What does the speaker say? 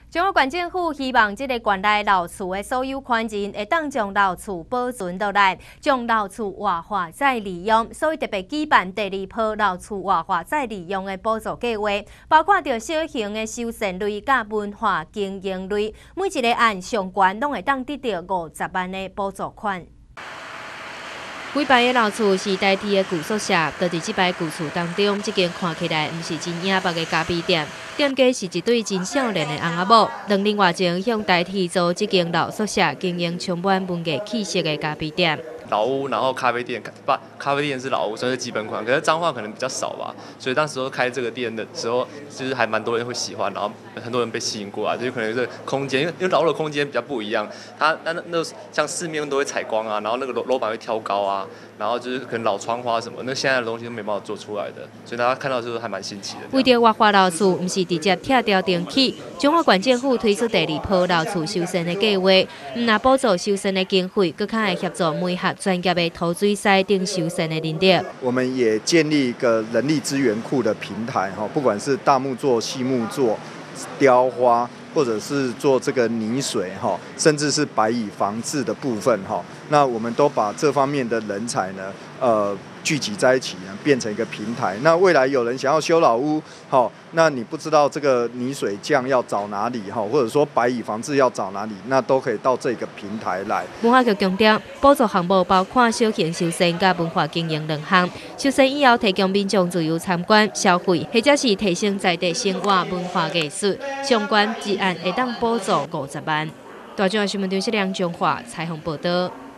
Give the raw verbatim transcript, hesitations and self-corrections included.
中国县政府希望这个县内老厝的所有权人会当将老厝保存落来，将老厝活化再利用，所以特别举办第二波老厝活化再利用的补助计划，包括着小型的修缮类甲文化经营类，每一个案上悬拢会当得到五十万的补助款。 几排的老厝是代替的旧宿舍，就伫即排旧厝当中，这间看起来毋是真雅白的咖啡店，店家是一对真少年的翁仔某，两年外前向代替做这间老宿舍，经营充满文艺气息的咖啡店。 老屋，然后咖啡店，咖咖啡店是老屋，算是基本款。可是彰化可能比较少吧，所以当时候开这个店的时候，就是还蛮多人会喜欢，然后很多人被吸引过来，就是可能这个空间，因为因为老屋的空间比较不一样，它那那那像四面都会采光啊，然后那个楼楼板会挑高啊，然后就是可能老窗花什么，那现在的东西都没办法做出来的，所以大家看到之后还蛮新奇的。 为着活化老厝，唔是直接拆掉电器，中华县政府推出第二波老厝修缮的计划，唔那补助修缮的经费，更加会协助每项专业的投水师等修缮的能力。 我们也建立一个人力资源库的平台，哈，不管是大木作、细木作、雕花，或者是做这个泥水，哈，甚至是白蚁防治的部分，哈，那我们都把这方面的人才呢，呃。 聚集在一起呢，变成一个平台。那未来有人想要修老屋，好，那你不知道这个泥水匠要找哪里哈，或者说白蚁防治要找哪里，那都可以到这个平台来。 文化局强调，补助项目包括小型修缮甲文化经营两项。修缮以后提供民众自由参观、消费，或者是提升在地生活文化艺术，相关一案会当补助五十万。大众新闻电视梁中华采访报道。